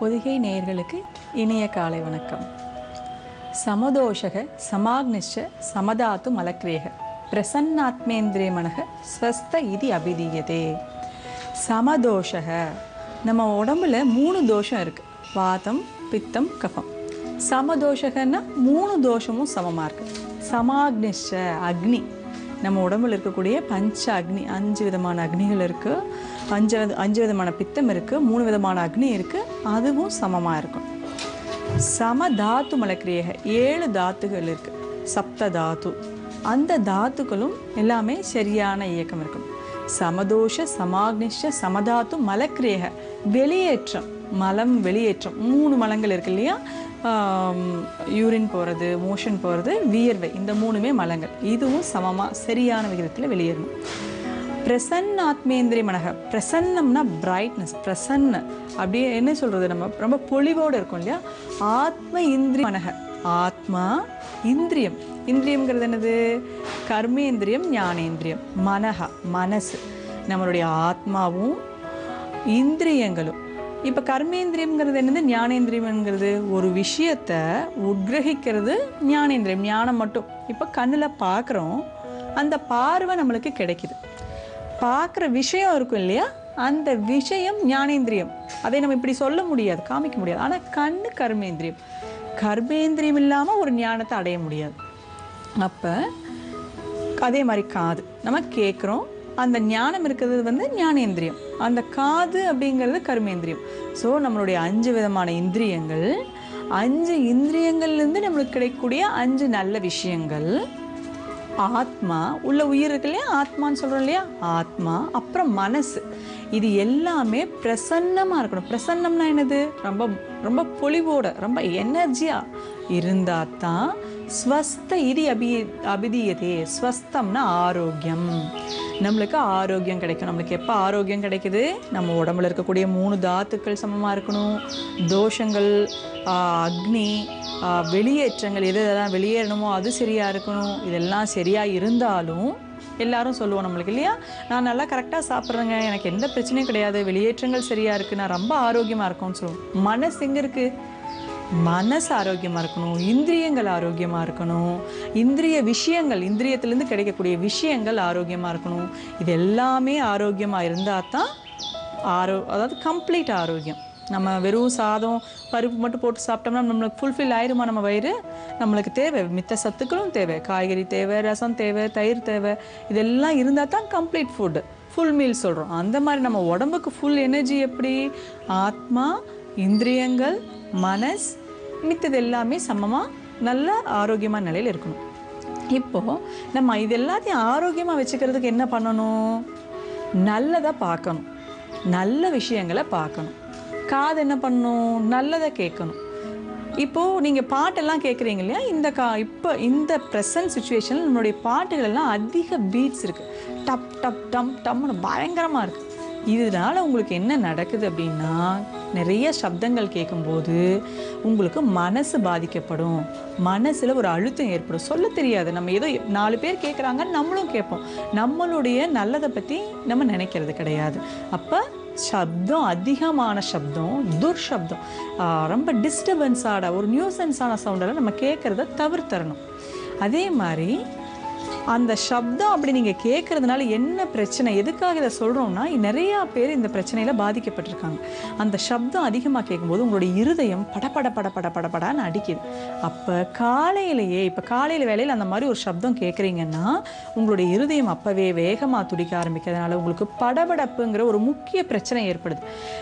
பொதிகை நேயர்களுக்கு இனிய காலை வணக்கம். சமதோஷக சமாக்னிஷ்ட சமதாத்து மலக்ரேக பிரசன்னாத்மேந்திரிய மனக ஸ்வஸ்த இது அபிதீயதே. சமதோஷக, நம்ம உடம்புல 3 தோஷம் இருக்குது. வாதம், பித்தம், கஃபம். சமதோஷகன்னா 3 தோஷமும் சமமாக இருக்குது. சமாக்னிஷ்ட அக்னி, நம்ம உடம்புல இருக்கக்கூடிய பஞ்ச அக்னி, 5 விதமான அக்னிகள் இருக்குது. 5 விதமான பித்தம் இருக்குது, 3 விதமான அக்னி இருக்குது. அதுவும் சமமாக இருக்கும். சம தாத்து மலக்கிரியக 7 தாத்துகள் இருக்குது. சப்த தாத்து, அந்த தாத்துக்களும் எல்லாமே சரியான இயக்கம் இருக்கும். சமதோஷ சமாக்னிஷ்ட சமதாத்து மலக்கிரியக வெளியேற்றம், மலம் வெளியேற்றம். 3 மலங்கள் இருக்கு இல்லையா? யூரின் போகிறது, மோஷன் போகிறது, வியர்வை, இந்த 3மே மலங்கள். இதுவும் சமமாக சரியான விகிதத்தில் வெளியேறணும். பிரசன்னாத்மேந்திரிய மனக, பிரசன்னம்னா பிரைட்னஸ், பிரசன்ன அப்படியே என்ன சொல்கிறது, நம்ம ரொம்ப பொலிவோடு இருக்கும் இல்லையா? ஆத்ம இந்திரிய மனக, ஆத்மா இந்திரியம். இந்திரியம்ங்கிறது என்னது? கர்மேந்திரியம், ஞானேந்திரியம். மனக மனசு, நம்மளுடைய ஆத்மாவும் இந்திரியங்களும். இப்போ கர்மேந்திரியம்ங்கிறது என்னது? ஞானேந்திரியம்ங்கிறது ஒரு விஷயத்தை உட்கிரகிக்கிறது ஞானேந்திரியம், ஞானம் மட்டும். இப்போ கண்ணில் பார்க்குறோம், அந்த பார்வை நம்மளுக்கு கிடைக்குது. பார்க்குற விஷயம் இருக்கும் இல்லையா? அந்த விஷயம் ஞானேந்திரியம். அதை நம்ம இப்படி சொல்ல முடியாது, காமிக்க முடியாது. ஆனால் கண்ணு கர்மேந்திரியம். கர்மேந்திரியம் இல்லாமல் ஒரு ஞானத்தை அடைய முடியாது. அப்போ அதே மாதிரி காது, நம்ம கேட்குறோம், அந்த ஞானம் இருக்கிறது ஞானேந்திரியம். அந்த காது அப்படிங்கிறது கர்மேந்திரியம். ஸோ நம்மளுடைய 5 விதமான இந்திரியங்கள், 5 இந்திரியங்கள்லேருந்து நம்மளுக்கு கிடைக்கக்கூடிய 5 நல்ல விஷயங்கள். ஆத்மா, உள்ள உயிர் இருக்கு இல்லையா? ஆத்மான்னு சொல்கிறோம் இல்லையா? ஆத்மா, அப்புறம் மனசு. இது எல்லாமே பிரசன்னமாக இருக்கணும். பிரசன்னம்னா என்னது? ரொம்ப ரொம்ப பொலிவோட, ரொம்ப எனர்ஜியாக இருந்தால் தான் ஸ்வஸ்த இது அபிதீயதே. ஸ்வஸ்தம்னா ஆரோக்கியம். நம்மளுக்கு ஆரோக்கியம் கிடைக்கும். நம்மளுக்கு எப்போ ஆரோக்கியம் கிடைக்குது? நம்ம உடம்புல இருக்கக்கூடிய 3 தாத்துக்கள் சமமாக இருக்கணும். தோஷங்கள், அக்னி, வெளியேற்றங்கள், எதெல்லாம் வெளியேறணுமோ அது சரியாக இருக்கணும். இதெல்லாம் சரியாக இருந்தாலும் எல்லாரும் சொல்லுவோம் நம்மளுக்கு இல்லையா? நான் நல்லா கரெக்டாக சாப்பிட்றேங்க, எனக்கு எந்த பிரச்சனையும் கிடையாது, வெளியேற்றங்கள் சரியாக இருக்குது, நான் ரொம்ப ஆரோக்கியமாக இருக்கோன்னு சொல்லுவோம். மனசு எங்கே இருக்குது? மனசு ஆரோக்கியமாக இருக்கணும், இந்திரியங்கள் ஆரோக்கியமாக இருக்கணும், இந்திரிய விஷயங்கள், இந்திரியத்திலேருந்து கிடைக்கக்கூடிய விஷயங்கள் ஆரோக்கியமாக இருக்கணும். இது எல்லாமே ஆரோக்கியமாக இருந்தால் தான் அதாவது கம்ப்ளீட் ஆரோக்கியம். நம்ம வெறும் சாதம் பருப்பு மட்டும் போட்டு சாப்பிட்டோம்னா நம்மளுக்கு ஃபுல்ஃபில் ஆயிருமா நம்ம வயிறு? நம்மளுக்கு தேவை மித்த சத்துக்களும் தேவை, காய்கறி தேவை, ரசம் தேவை, தயிர் தேவை. இதெல்லாம் இருந்தால் தான் கம்ப்ளீட் ஃபுட்டு, ஃபுல் மீல் சொல்கிறோம். அந்த மாதிரி நம்ம உடம்புக்கு ஃபுல் எனர்ஜி எப்படி? ஆத்மா, இந்திரியங்கள், மனஸ், மித்தது எல்லாமே சமமாக நல்ல ஆரோக்கியமான நிலையில் இருக்கணும். இப்போது நம்ம இது எல்லாத்தையும் ஆரோக்கியமாக வச்சுக்கிறதுக்கு என்ன பண்ணணும்? நல்லதாக பார்க்கணும், நல்ல விஷயங்களை பார்க்கணும். காது என்ன பண்ணணும்? நல்லதை கேட்கணும். இப்போது நீங்கள் பாட்டெல்லாம் கேட்குறீங்க இல்லையா? இப்போ இந்த ப்ரெசன்ட் சுச்சுவேஷனில் நம்மளுடைய பாட்டுகளெல்லாம் அதிக பீட்ஸ் இருக்குது. டப் டப் டம் டம்னு பயங்கரமாக இருக்குது. இதனால் உங்களுக்கு என்ன நடக்குது அப்படின்னா, நிறைய சப்தங்கள் கேட்கும்போது உங்களுக்கு மனசு பாதிக்கப்படும். மனசில் ஒரு அழுத்தம் ஏற்படும். சொல்ல தெரியாது. நம்ம ஏதோ 4 பேர் கேட்குறாங்க, நம்மளும் கேட்போம். நம்மளுடைய நல்லதை பற்றி நம்ம நினைக்கிறது கிடையாது. அப்போ சப்தம், அதிகமான சப்தம், துர்சப்தம், ரொம்ப டிஸ்டர்பன்ஸான ஒரு நியூசன்ஸான சவுண்டெல்லாம் நம்ம கேட்குறத தவிர்த்தரணும். அதே மாதிரி அந்த சப்தம் அப்படி நீங்கள் கேட்குறதுனால என்ன பிரச்சனை, எதுக்காக இதை சொல்கிறோம்னா, நிறையா பேர் இந்த பிரச்சனையில் பாதிக்கப்பட்டிருக்காங்க. அந்த சப்தம் அதிகமாக கேட்கும்போது உங்களுடைய இருதயம் படபட படபட படபடான்னு அடிக்குது. அப்போ காலையிலேயே, இப்போ காலையில் வேலையில் அந்த மாதிரி ஒரு சப்தம் கேட்குறீங்கன்னா உங்களுடைய இருதயம் அப்போவே வேகமாக துடிக்க ஆரம்பிக்கிறதுனால உங்களுக்கு படபடப்புங்கிற ஒரு முக்கிய பிரச்சனை ஏற்படுது.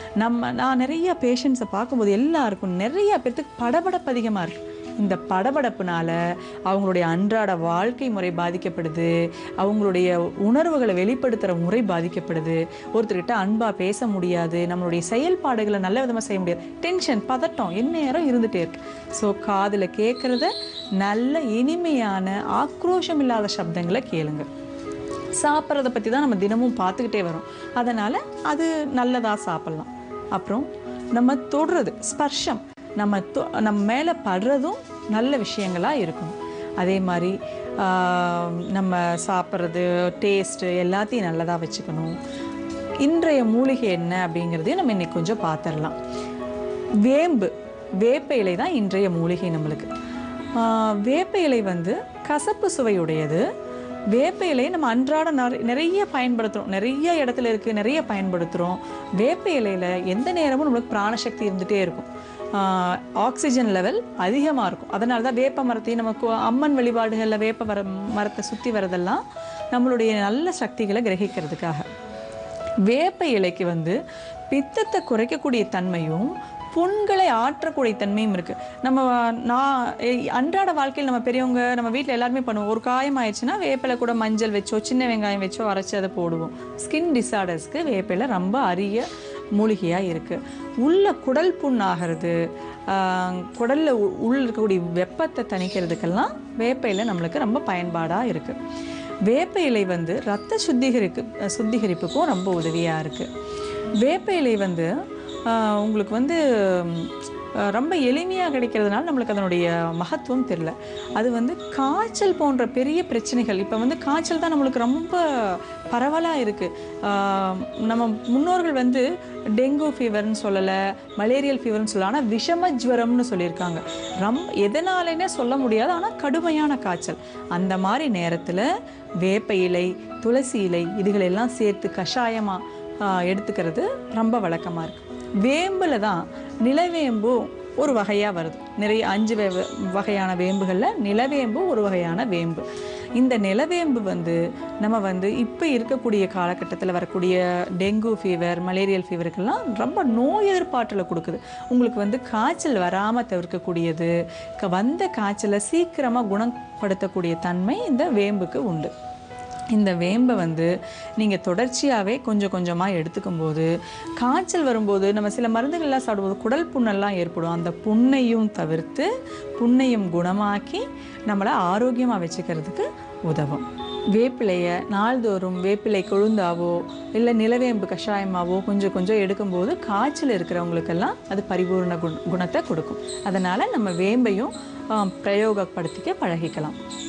நான் நிறைய பேஷண்ட்ஸை பார்க்கும்போது எல்லாருக்கும், நிறைய பேர்த்துக்கு படபடப்பு அதிகமாக இருக்குது. இந்த படபடப்புனால அவங்களுடைய அன்றாட வாழ்க்கை முறை பாதிக்கப்படுது, அவங்களுடைய உணர்வுகளை வெளிப்படுத்துகிற முறை பாதிக்கப்படுது, ஒருத்தர்கிட்ட அன்பாக பேச முடியாது, நம்மளுடைய செயல்பாடுகளை நல்ல விதமாக செய்ய முடியாது, டென்ஷன், பதட்டம் எந்நேரம் இருந்துகிட்டே இருக்கு. ஸோ காதில் கேட்குறத நல்ல இனிமையான ஆக்ரோஷம் இல்லாத சப்தங்களை கேளுங்க. சாப்பிட்றத பற்றி தான் நம்ம தினமும் பார்த்துக்கிட்டே வரோம், அதனால் அது நல்லதாக சாப்பிட்லாம். அப்புறம் நம்ம தொடுறது, ஸ்பர்ஷம், நம்ம மேலே படுறதும் நல்ல விஷயங்களாக இருக்கணும். அதே மாதிரி நம்ம சாப்பிட்றது, டேஸ்ட்டு எல்லாத்தையும் நல்லதாக வச்சுக்கணும். இன்றைய மூலிகை என்ன அப்படிங்கிறதையும் நம்ம இன்றைக்கி கொஞ்சம் பார்த்துடலாம். வேம்பு, வேப்ப இலை தான் இன்றைய மூலிகை நம்மளுக்கு. வேப்ப இலை வந்து கசப்பு சுவையுடையது. வேப்ப இலையை நம்ம அன்றாட நிறைய பயன்படுத்துகிறோம், நிறைய இடத்துல இருக்குது, நிறைய பயன்படுத்துகிறோம். வேப்ப இலையில் எந்த நேரமும் நம்மளுக்கு பிராணசக்தி இருந்துகிட்டே இருக்கும். ஆக்சிஜன் லெவல் அதிகமாக இருக்கும். அதனால தான் வேப்ப மரத்தையும் நமக்கு அம்மன் வழிபாடுகளில் வேப்ப மரத்தை சுற்றி வரதெல்லாம் நம்மளுடைய நல்ல சக்திகளை கிரகிக்கிறதுக்காக. வேப்ப இலைக்கு வந்து பித்தத்தை குறைக்கக்கூடிய தன்மையும் புண்களை ஆற்றக்கூடிய தன்மையும் இருக்குது. நான் அன்றாட வாழ்க்கையில் நம்ம பெரியவங்க நம்ம வீட்டில் எல்லாருமே பண்ணுவோம். ஒரு காயம் ஆயிடுச்சுன்னா வேப்பிலை கூட மஞ்சள் வச்சோ சின்ன வெங்காயம் வச்சோ அரைச்சி அதை போடுவோம். ஸ்கின் டிஸார்டர்ஸ்க்கு வேப்பிலை ரொம்ப அரிய மூலிகையாக இருக்குது. உள்ள குடல் புண் ஆகிறது, குடலில் உள்ள இருக்கக்கூடிய வெப்பத்தை தணிக்கிறதுக்கெல்லாம் வேப்ப இலை நம்மளுக்கு ரொம்ப பயன்பாடாக இருக்குது. வேப்ப இலை வந்து இரத்த சுத்திகரிப்புக்கும் ரொம்ப உதவியாக இருக்குது. வேப்ப இலை வந்து உங்களுக்கு வந்து ரொம்ப எளிமையாக கிடைக்கிறதுனால நம்மளுக்கு அதனுடைய மகத்துவம் தெரியல. அது வந்து காய்ச்சல் போன்ற பெரிய பிரச்சனைகள், இப்போ வந்து காய்ச்சல் தான் நம்மளுக்கு ரொம்ப பரவலாக இருக்குது. நம்ம முன்னோர்கள் வந்து டெங்கு ஃபீவர்னு சொல்லலை, மலேரியல் ஃபீவர்னு சொல்லலை, ஆனால் விஷம ஜுவரம்னு சொல்லியிருக்காங்க. எதனாலனே சொல்ல முடியாது, ஆனால் கடுமையான காய்ச்சல். அந்த மாதிரி நேரத்தில் வேப்ப இலை, துளசி இலை இதுகளெல்லாம் சேர்த்து கஷாயமாக எடுத்துக்கிறது ரொம்ப வழக்கமாக இருக்குது. வேம்பில் தான் நிலவேம்பும் ஒரு வகையாக வருது. நிறைய 5 வகையான வேம்புகளில் நிலவேம்பு ஒரு வகையான வேம்பு. இந்த நிலவேம்பு வந்து நம்ம வந்து இப்போ இருக்கக்கூடிய காலகட்டத்தில் வரக்கூடிய டெங்கு ஃபீவர், மலேரியல் ஃபீவருக்கெல்லாம் ரொம்ப நோய் எதிர்ப்பாற்றலை கொடுக்குது. உங்களுக்கு வந்து காய்ச்சல் வராமல் தவிர்க்கக்கூடியது, வந்த காய்ச்சலை சீக்கிரமாக குணப்படுத்தக்கூடிய தன்மை இந்த வேம்புக்கு உண்டு. இந்த வேம்பை வந்து நீங்கள் தொடர்ச்சியாகவே கொஞ்சம் கொஞ்சமாக எடுத்துக்கும்போது, காய்ச்சல் வரும்போது நம்ம சில மருந்துகள்லாம் சாப்பிடும்போது குடல் புண்ணெல்லாம் ஏற்படும். அந்த புண்ணையும் தவிர்த்து புண்ணையும் குணமாக்கி நம்மளை ஆரோக்கியமாக வச்சுக்கிறதுக்கு உதவும். வேப்பிலையை நாள்தோறும் வேப்பிலை கொழுந்தாவோ இல்லை நிலவேம்பு கஷாயமாவோ கொஞ்சம் கொஞ்சம் எடுக்கும்போது காய்ச்சல் இருக்கிறவங்களுக்கெல்லாம் அது பரிபூர்ண குணத்தை கொடுக்கும். அதனால் நம்ம வேம்பையும் பிரயோகப்படுத்திக்க பழகிக்கலாம்.